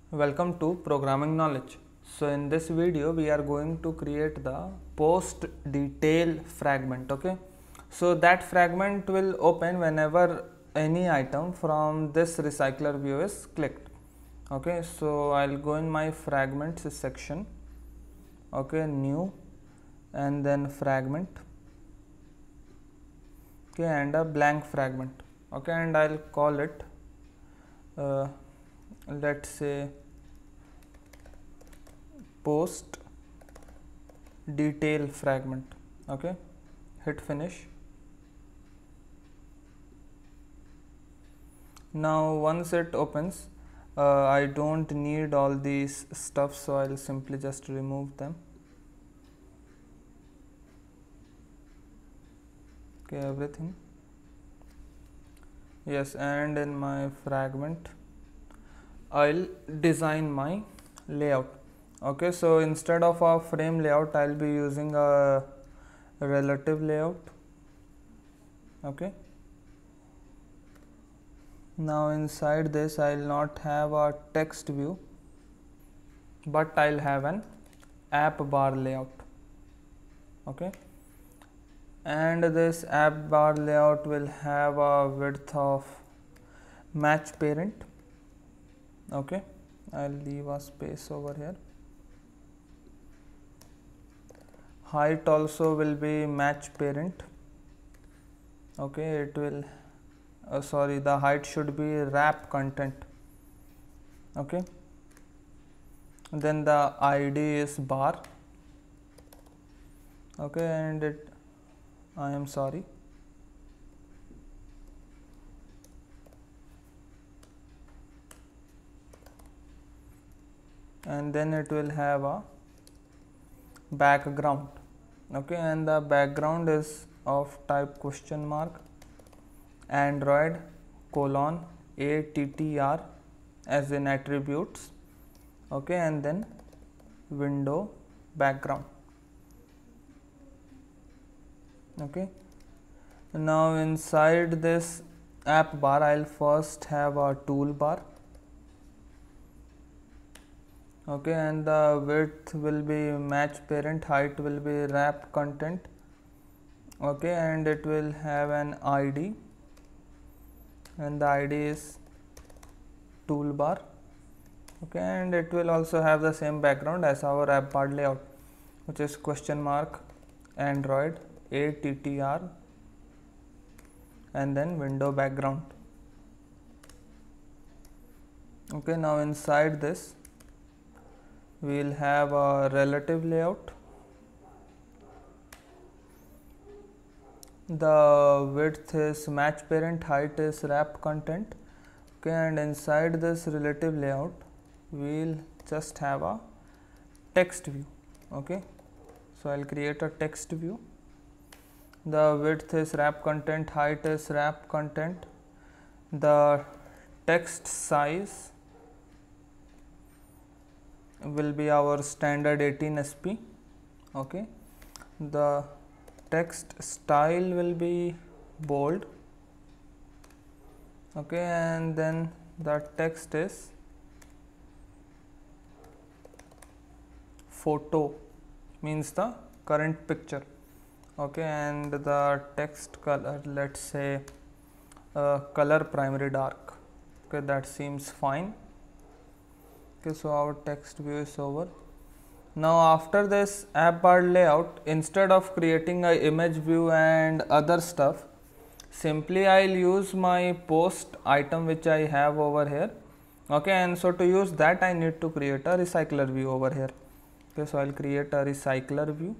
Welcome to Programming Knowledge. So in this video we are going to create the post detail fragment. Okay, so that fragment will open whenever any item from this recycler view is clicked. Okay, so I'll go in my fragments section. Okay, new and then fragment. Okay, and a blank fragment. Okay, and I'll call it let's say post detail fragment. Okay, hit finish. Now once it opens, I don't need all these stuff, so I'll simply just remove them. Okay, everything. Yes, and in my fragment I'll design my layout. Okay, so instead of a frame layout I'll be using a relative layout. Okay, now inside this I'll not have a text view, but I'll have an app bar layout. Okay, and this app bar layout will have a width of match parent. Okay, I'll leave a space over here. Height also will be match parent. Okay, it will the height should be wrap content. Okay, then the ID is bar. Okay, and and then it will have a background. Okay, and the background is of type question mark Android :attr as in attributes. Okay, and then window background. Okay, now inside this app bar I'll first have a toolbar. Okay, and the width will be match parent, height will be wrap content. Okay, and it will have an ID, and the ID is toolbar. Okay, and it will also have the same background as our app bar layout, which is question mark Android :attr and then window background. Okay, now inside this we'll have a relative layout. The width is match parent, height is wrap content. Okay, and inside this relative layout we'll just have a text view. Okay, so I'll create a text view. The width is wrap content, height is wrap content. The text size will be our standard 18 sp. Okay, the text style will be bold. Okay, and then the text is photo, means the current picture. Okay, and the text color, let's say color primary dark. Okay, that seems fine. Okay, so our text view is over. Now after this app bar layout, instead of creating a image view and other stuff, simply I'll use my post item which I have over here. Okay, and so to use that I need to create a recycler view over here. Okay, so I'll create a recycler view.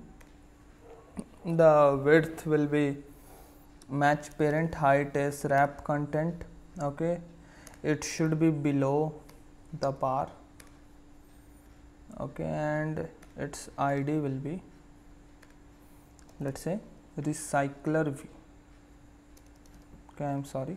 The width will be match parent, height is wrap content. Okay, it should be below the bar. Okay, and its ID will be, let's say, recycler view. Okay, I'm sorry.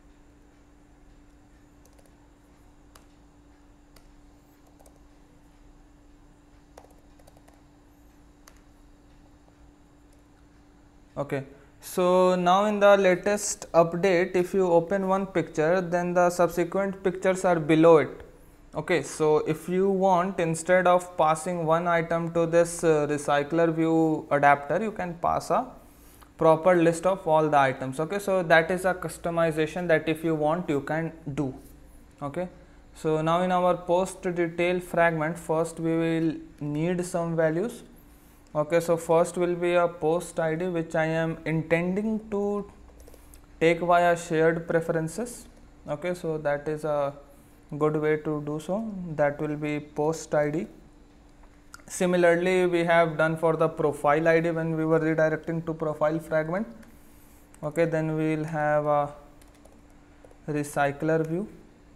Okay, so now in the latest update, if you open one picture, then the subsequent pictures are below it. Okay, so if you want, instead of passing one item to this recycler view adapter, you can pass a proper list of all the items. Okay, so that is a customization that if you want, you can do. Okay, so now in our post detail fragment, first we will need some values. Okay, so first will be a post ID which I am intending to take via shared preferences. Okay, so that is a good way to do so. That will be post ID. Similarly, we have done for the profile ID when we were redirecting to profile fragment. Okay, then we will have a recycler view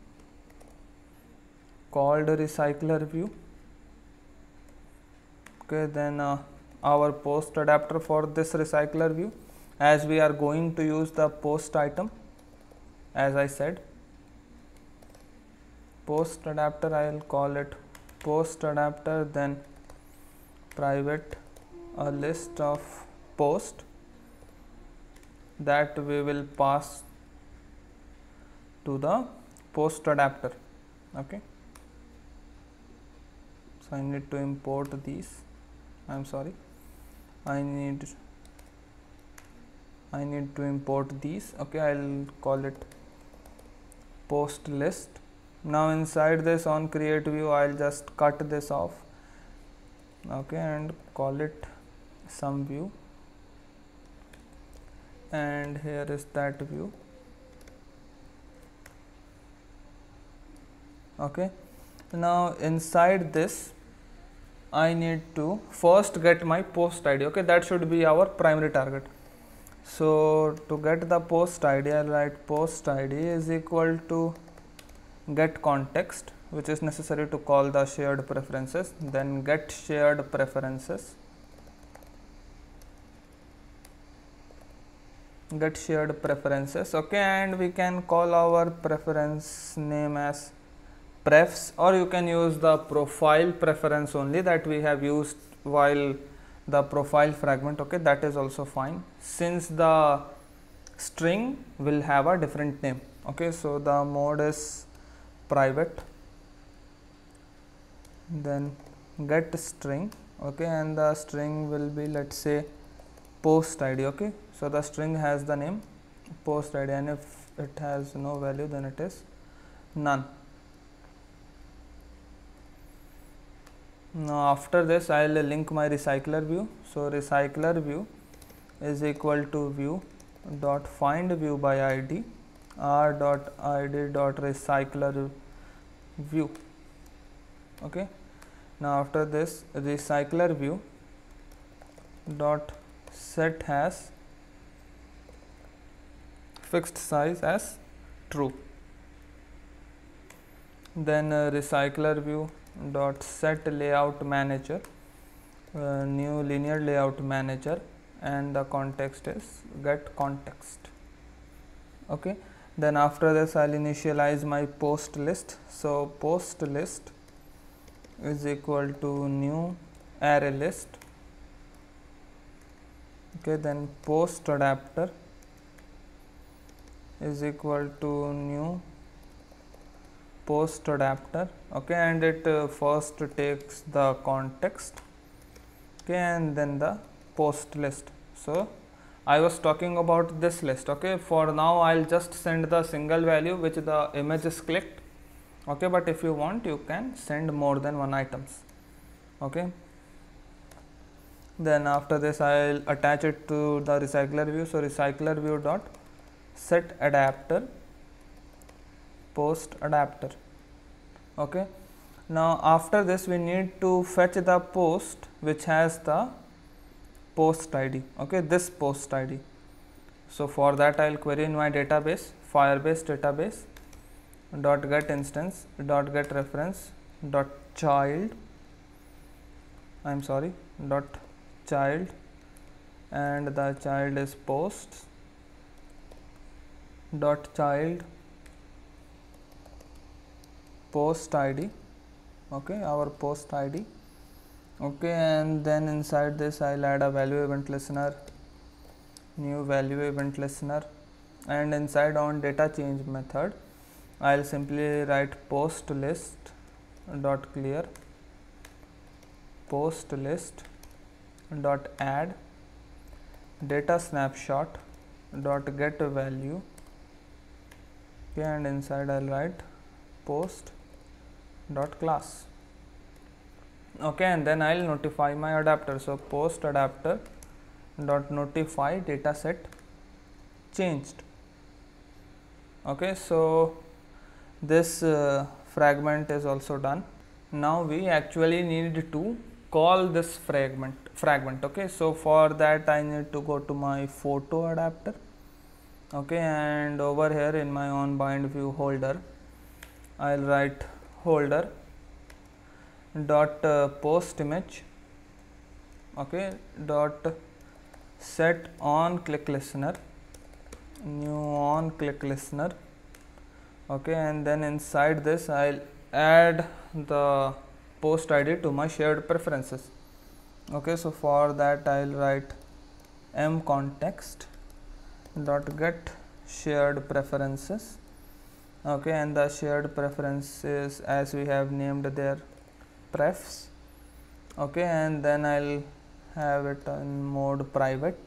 called recycler view. Okay, then our post adapter for this recycler view, as we are going to use the post item, as I said, post adapter, I will call it post adapter, then private a list of post that we will pass to the post adapter. Okay, so I need to import these. I need to import these. Okay, I'll call it post list. Now inside this on create view, I'll just cut this off. Okay, and call it some view, and here is that view. Okay, now inside this I need to first get my post ID. Okay, that should be our primary target. So to get the post ID, I'll write post ID is equal to get context, which is necessary to call the shared preferences, then get shared preferences, okay, and we can call our preference name as prefs, or you can use the profile preference only that we have used while the profile fragment. Okay, that is also fine, since the string will have a different name. Okay, so the mode is private, then get string. Okay, and the string will be, let's say, post ID. Okay, so the string has the name post ID, and if it has no value, then it is none. Now after this, I will link my recycler view. So recycler view is equal to view dot find view by ID r dot id dot recycler view. Okay, now after this, recycler view dot set has fixed size as true. Then recycler view dot set layout manager, new linear layout manager, and the context is get context. Okay, then after this, I'll initialize my post list. So post list is equal to new array list. Okay, then post adapter is equal to new post adapter. Okay, and it first takes the context. Okay, and then the post list. So I was talking about this list. Okay, for now I'll just send the single value which the image is clicked. Okay, but if you want, you can send more than one items. Okay, then after this, I'll attach it to the recycler view. So recycler view dot set adapter post adapter. Okay, now after this, we need to fetch the post which has the post ID. Okay, this post ID. So for that, I'll query in my database, Firebase database dot get instance dot get reference dot child dot child, and the child is posts dot child post ID. Okay, our post ID. Okay, and then inside this, I'll add a value event listener, new value event listener, and inside on data change method, I'll simply write post list dot clear post list dot add data snapshot dot get value. Okay, and inside I'll write post dot class. Okay, and then I'll notify my adapter. So post adapter dot notify data set changed. Okay, so this fragment is also done. Now we actually need to call this fragment. Okay, so for that I need to go to my photo adapter. Okay, and over here in my on bind view holder I'll write holder dot post image. Okay, dot set on click listener, new on click listener. Okay, and then inside this I'll add the post ID to my shared preferences. Okay, so for that I'll write mcontext dot get shared preferences. Okay, and the shared preferences, as we have named there, prefs. Okay, and then I'll have it in mode private.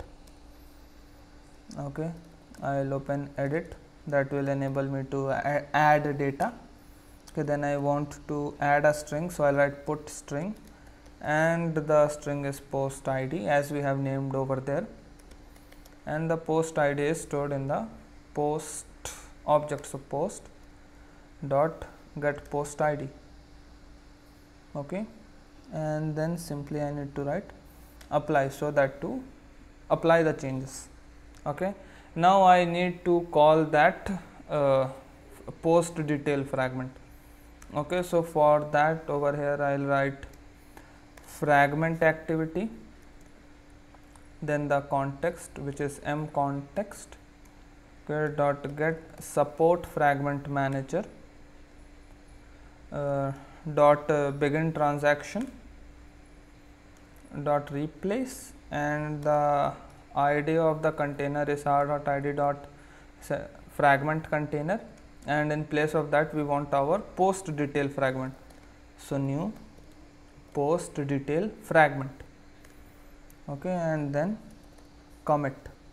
Okay, I'll open edit, that will enable me to add data. Okay, then I want to add a string, so I'll write put string, and the string is post ID as we have named over there, and the post ID is stored in the post object. So post dot get post ID. Okay, and then simply I need to write apply, so that to apply the changes. Okay, now I need to call that post detail fragment. Okay, so for that over here I'll write fragment activity, then the context, which is mcontext. Okay, dot get support fragment manager dot begin transaction dot replace, and the ID of the container is r.id dot fragment container, and in place of that we want our post detail fragment. So new post detail fragment. Okay, and then commit.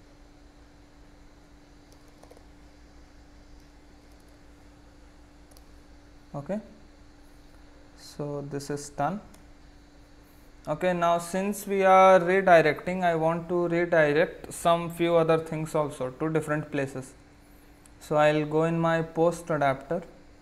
Okay, so this is done. Okay, now since we are redirecting, I want to redirect some few other things also to different places. So I'll go in my post adapter.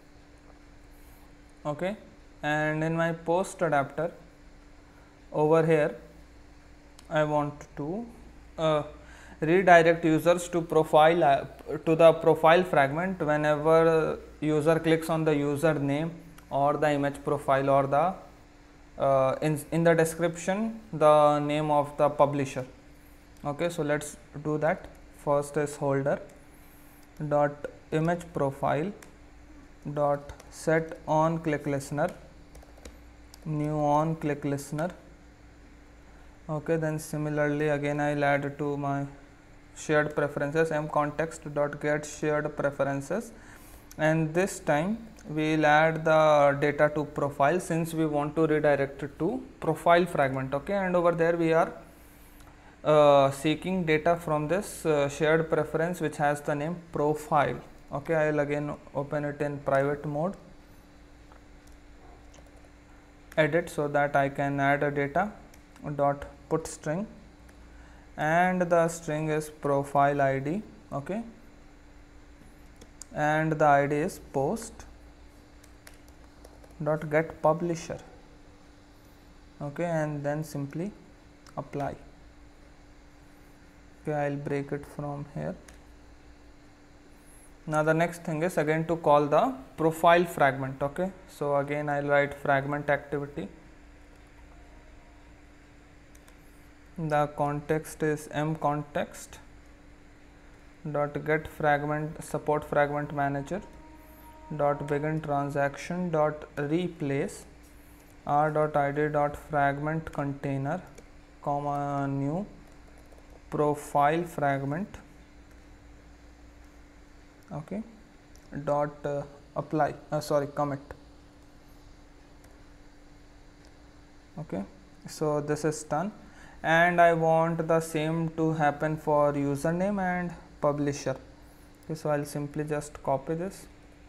Okay, and in my post adapter over here I want to redirect users to profile to the profile fragment whenever user clicks on the username or the image profile or the in the description the name of the publisher. Okay, so let's do that. First is holder dot image profile dot set on click listener, new on click listener. Okay, then similarly again I'll add to my shared preferences mcontext dot get shared preferences, and this time we will add the data to profile, since we want to redirect it to profile fragment. Okay, and over there we are seeking data from this shared preference which has the name profile. Okay, I will again open it in private mode, edit, so that I can add a data dot put string, and the string is profile ID. Okay, and the ID is post dot get publisher. Okay, and then simply apply. Okay, I'll break it from here. Now the next thing is again to call the profile fragment. Okay, so again I'll write fragment activity. The context is mcontext dot get fragment support fragment manager dot begin transaction dot replace r.id dot fragment container comma new profile fragment. Okay, dot apply commit. Okay, so this is done, and I want the same to happen for username and publisher. Okay, so I'll simply just copy this,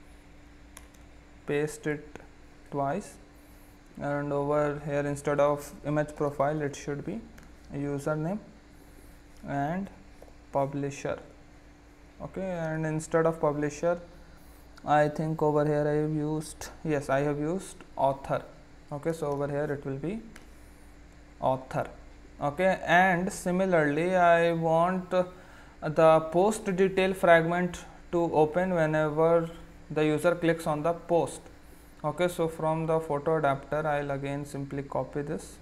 paste it twice, and over here instead of image profile it should be username and publisher. Okay, and instead of publisher I think over here I have used, yes, I have used author. Okay, so over here it will be author. Okay, and similarly I want the post detail fragment to open whenever the user clicks on the post. Okay, so from the photo adapter I'll again simply copy this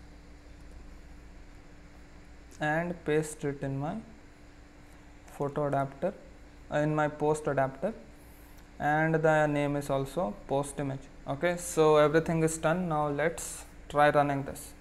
and paste it in my photo adapter, in my post adapter, and the name is also post image. Okay, so everything is done. Now let's try running this.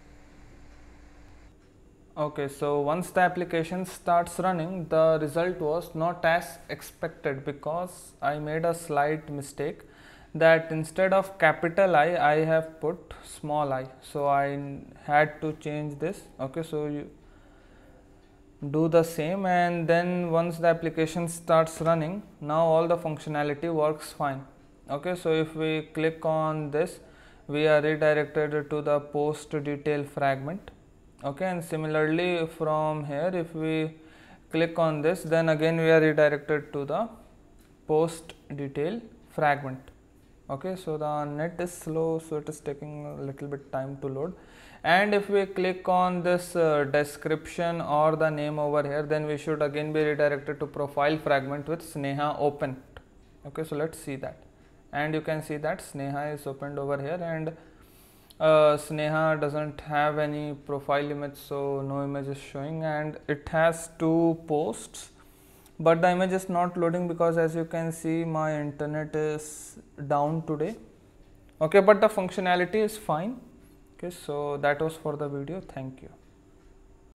Okay, so once the application starts running, the result was not as expected because I made a slight mistake that instead of capital I have put small I, so I had to change this. Okay, so you do the same, and then once the application starts running, now all the functionality works fine. Okay, so if we click on this, we are redirected to the post detail fragment. Okay, and similarly from here if we click on this, then again we are redirected to the post detail fragment. Okay, so the net is slow, so it is taking a little bit time to load. And if we click on this description or the name over here, then we should again be redirected to profile fragment with Sneha opened. Okay, so let's see that, and you can see that Sneha is opened over here, and Sneha doesn't have any profile image, so no image is showing, and it has 2 posts, but the image is not loading because as you can see my internet is down today. Okay, but the functionality is fine. Okay, so that was for the video. Thank you.